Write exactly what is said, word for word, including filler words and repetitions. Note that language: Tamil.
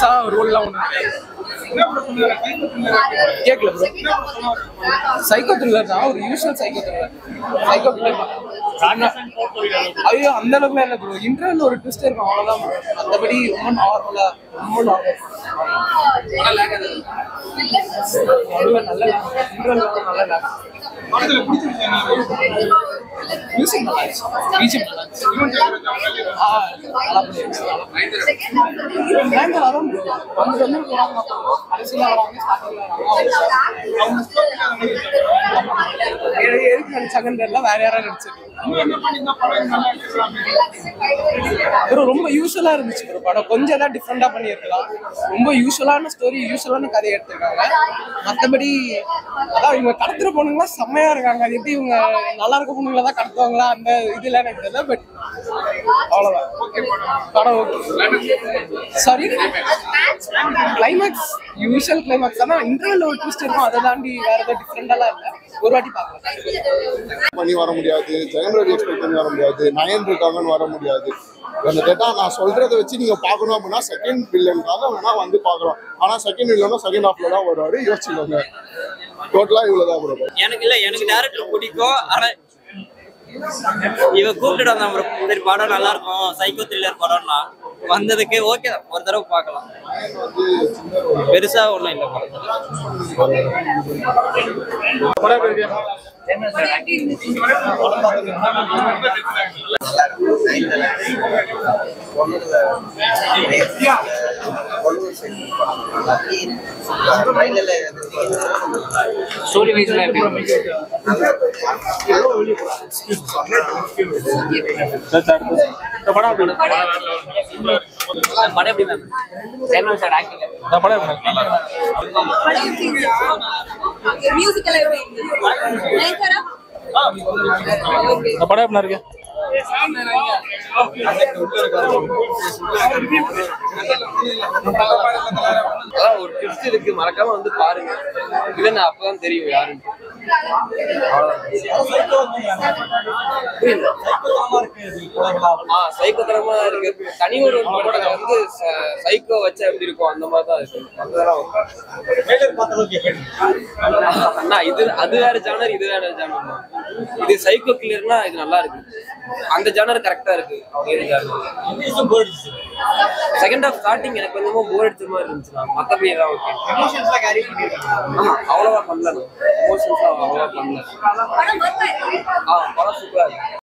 பெருசா ரோல்லாம் ஒண்ணு கேட்கல ப்ரோ. சைக்கோ த்ரில்லர் தான், ஒரு usual psycho thriller. Psycho thriller ஐயோ அந்த அளவுக்குலாம் இல்லை ப்ரோ. இன்டர்வல் ஒரு ட்விஸ்ட் இருக்கும் அவ்வளோதான் ப்ரோ. மற்றபடி ரொம்ப நார்மலா ரொம்ப நார்மல். நல்ல இன்டர்வல் நல்ல லேக். மியூசிக் நல்லா இருந்துச்சு, பிஜிஎம் நல்லா இருந்துச்சு. ஆ நல்லா பண்ணிருந்துச்சு. வரும் ப்ரோ, வந்து வந்து கடைசியில் வராங்க, எதுக்கு நடிச்சாங்கன்னு தெரியல, வேற யாராவது நடிச்சிருக்கு ப்ரோ. ரொம்ப யூஸ்வலா இருந்துச்சு ப்ரோ படம். கொஞ்சம் தான் டிஃப்ரெண்டா பண்ணியிருக்கலாம். ரொம்ப யூஸ்வலான ஸ்டோரி, யூஸ்வலான கதையை எடுத்திருக்காங்க. மற்றபடி அதான் இவங்க கடத்துற பொண்ணுங்களா செம்மையா இருக்காங்க. அது எப்படி இவங்க நல்லா இருக்க பொண்ணுங்களா தான் கடத்துவாங்களா அந்த இதுல எனக்கு தெரியல. பட் அவ்வளவுதான் படம் okay. Sorry climax usual climax தானே. இன்டர்வல் ஒரு ட்விஸ்ட் இருக்கும், அதை தாண்டி வேற ஏதாவது டிஃப்ரெண்டாலாம் இல்லை. ஒரு வாட்டி பார்க்கலாம். பண்ணி வர முடியாது, ஜெயம் ரவி எக்ஸ்பெக்ட் பண்ணி வர முடியாது, நயன் இருக்காங்கன்னு வர முடியாது. அந்த கேட்டா நான் சொல்றதை வச்சு நீங்க பாக்கணும் அப்படின்னா செகண்ட் வில்லனுக்காக வேணா வந்து பாக்குறோம். ஆனா செகண்ட் வில்லனும் செகண்ட் ஹாஃப்ல தான் வருவாரு, யோசிச்சுக்கோங்க. டோட்டலா இவ்வளவுதான் ப்ரோ. எனக்கு இல்ல, எனக்கு டேரக்டர் பிடிக்கும். ஆனா இவ கூப்பிட்டு வந்தான் ப்ரோ, சரி படம் நல்லா இருக்கும் சைக்கோ த்ரில்லர் படம்னா வந்ததுக்கு ஓகே தான், ஒரு தடவை பார்க்கலாம். பெருசா ஒண்ணும் இல்லை ஸ்டோரி வைஸ்ல படம் படம் எப்படி மேம்? ஜெயமன் சார் ஆக்டிங் படம் மியூசிக்கல் எப்படி நைசரா படம் எப்படி இருக்கு? ஒரு ட்விஸ்ட் இருக்கு, மறக்காம வந்து பாருங்க. இல்ல அப்பதான் தெரியும் யாருன்னு. சைக்கோத்தனமா இருக்கு. தனி ஒரு படத்துல வந்து சைக்கோ வச்சா எப்படி இருக்கும் அந்த மாதிரிதான் இருக்கு. அண்ணா இது அது வேற ஜானர், இது வேற ஜானர். இது சைக்கோ கிளியர்னா இது நல்லா இருக்கு. அந்த ஜானர் கரெக்டா இருக்கு. செகண்ட் ஹாஃப் ஸ்டார்டிங் எனக்கு கொஞ்சமா போர் அடிச்ச மாதிரி இருந்துச்சுன்னா, மத்தபடி எல்லாம் ஓகே. அவ்வளவா பண்ணல, எமோஷன்ஸ் அவ்வளவா பண்ணல. ஆ படம் சூப்பரா இருக்கு.